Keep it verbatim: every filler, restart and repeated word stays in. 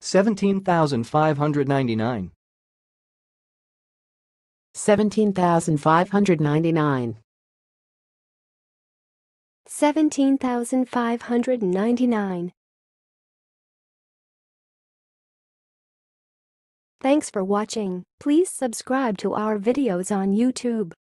seventeen thousand five hundred ninety-nine. seventeen thousand five hundred ninety-nine. seventeen thousand five hundred ninety-nine. Thanks for watching. Please subscribe to our videos on YouTube.